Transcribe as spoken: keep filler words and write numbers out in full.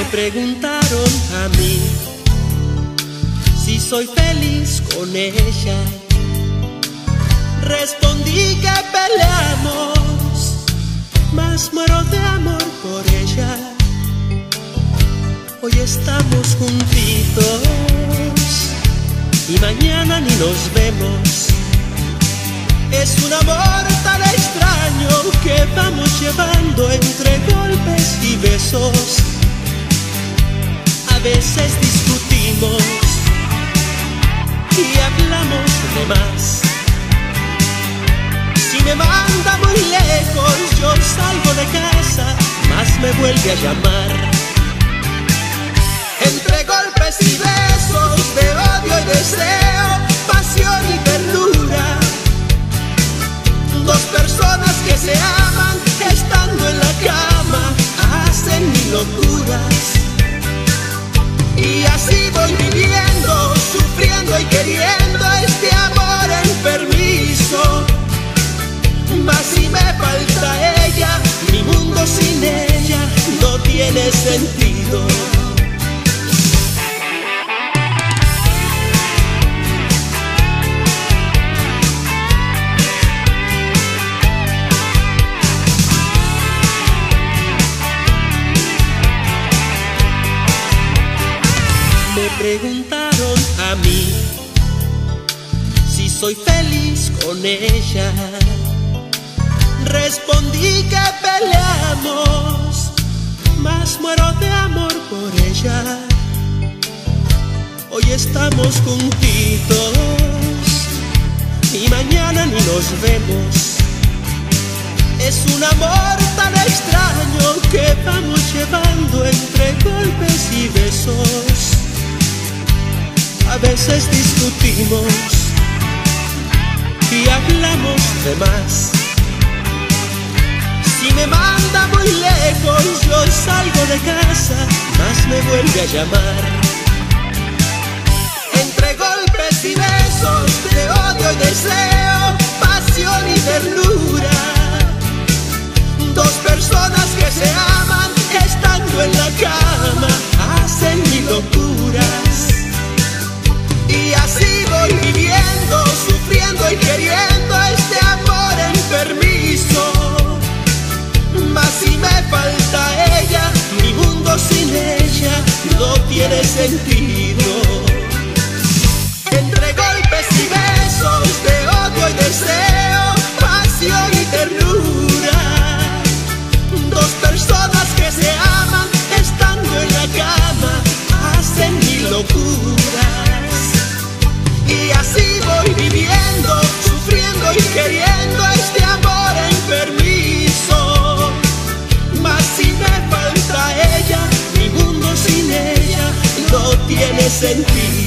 preguntaron a mí si soy feliz con ella. Respondí que peleamos, mas muero de amor por ella. Hoy estamos juntitos y mañana ni nos vemos. Es un amor tan extraño que vamos llevando entre golpes y besos. A veces discutimos y hablamos de más. Si me manda muy lejos, yo salgo de casa, más me vuelve a llamar. Entre golpes y besos, de odio y deseo, pasión y ternura, dos personas que se aman, estando en la cama, hacen mil locuras. Y así voy viviendo, sufriendo y queriendo este amor enfermizo. Mas si me falta ella, mi mundo sin ella no tiene sentido. Me preguntaron a mí si soy feliz con ella. Respondí que peleamos, mas muero de amor por ella. Hoy estamos juntitos y mañana ni nos vemos. Es un amor tan extraño que vamos llevando entre golpes y besos. A veces discutimos y hablamos de más. Si me manda muy lejos, yo salgo de casa, más me vuelve a llamar. Entre golpes y besos, de odio y deseo, pasión y ternura, dos personas que se aman, estando en la cama, hacen mil locuras. Y así voy viviendo, sufriendo y queriendo este amor enfermizo. Mas si me falta ella, mi mundo sin ella no tiene sentido. Entre golpes y besos, de odio y deseo, pasión y ternura, dos personas que se aman, estando en la cama, hacen mil locuras. Y así voy viviendo, sufriendo y queriendo este amor enfermizo. Mas si me falta ella, mi mundo sin ella no tiene sentido.